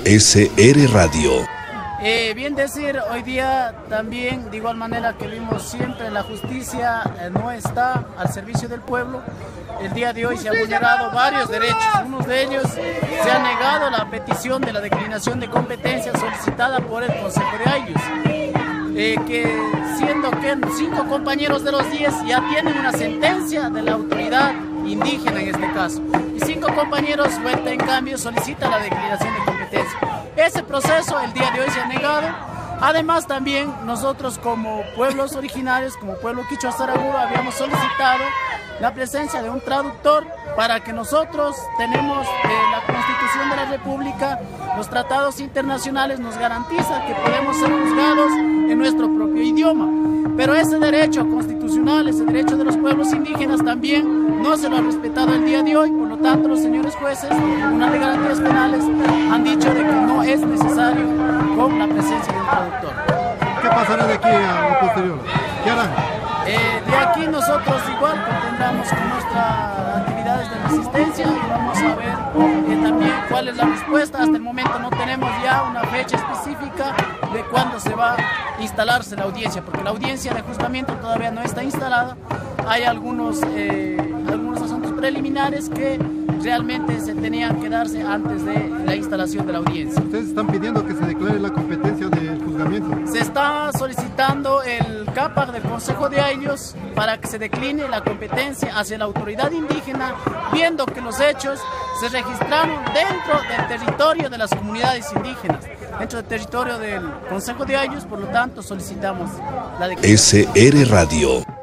SR Radio. Bien decir, hoy día también, de igual manera que vimos siempre, la justicia no está al servicio del pueblo. El día de hoy se han vulnerado varios derechos. Unos de ellos se ha negado la petición de la declinación de competencia solicitada por el Consejo de Ayllus. Que siendo que 5 compañeros de los 10 ya tienen una sentencia de la autoridad indígena en este caso, y 5 compañeros vuelta en cambio solicitan la declinación de competencia. Ese proceso el día de hoy se ha negado. Además también nosotros como pueblos originarios, como pueblo quichua saraguro, habíamos solicitado la presencia de un traductor para que nosotros tenemos la Constitución de la República, los tratados internacionales nos garantizan que podemos ser juzgados en nuestro propio idioma. Pero ese derecho constitucional, ese derecho de los pueblos indígenas también no se lo ha respetado el día de hoy. Por lo tanto, los señores jueces, en Tribunal de Garantías Penales, han dicho de que no es necesario con la presencia de un traductor. ¿Qué pasará de aquí a lo posterior? ¿Qué harán? De aquí nosotros igual continuamos con nuestras actividades de resistencia y vamos a ver también cuál es la respuesta. Hasta el momento no tenemos ya una fecha específica de cuándo se va a instalarse la audiencia, porque la audiencia de juzgamiento todavía no está instalada. Hay algunos asuntos preliminares que realmente se tenían que darse antes de la instalación de la audiencia. ¿Ustedes están pidiendo que se declare la competencia del juzgamiento? Se está solicitando el CAPAC del Consejo de Ayllus para que se decline la competencia hacia la autoridad indígena, viendo que los hechos se registraron dentro del territorio de las comunidades indígenas, dentro del territorio del Consejo de Ayllus. Por lo tanto, solicitamos la declinación. SR Radio.